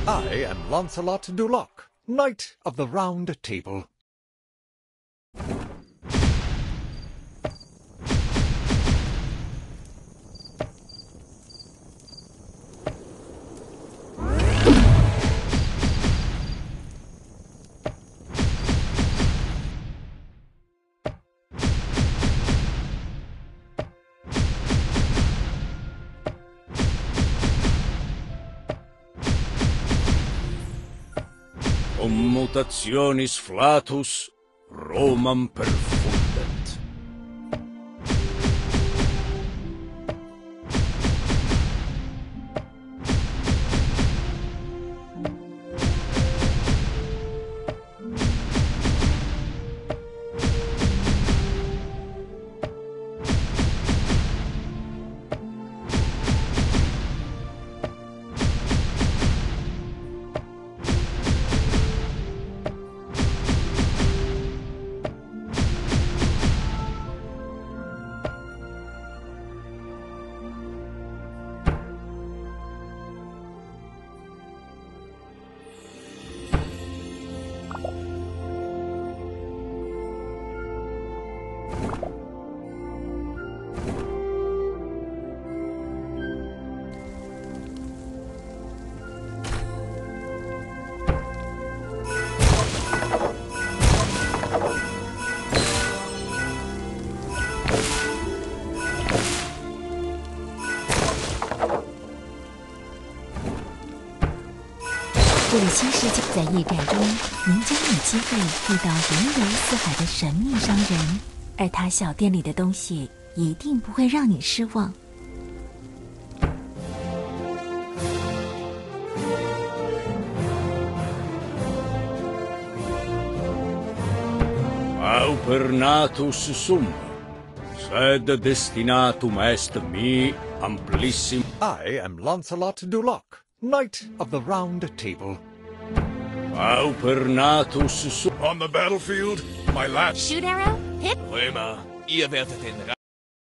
I am Lancelot du Lac, Knight of the Round Table. Commutationis flatus, Romam perfundent. 这个新世界在驿站中，您将有机会遇到云游四海的神秘商人，而他小店里的东西一定不会让你失望。 Paupernatus sum, sed destinatum est mi amplissim. I am Lancelot du Lac, Knight of the Round Table. Paupernatus sum. On the battlefield, my lad. Shoot arrow? Hit? Römer, ihr werdet den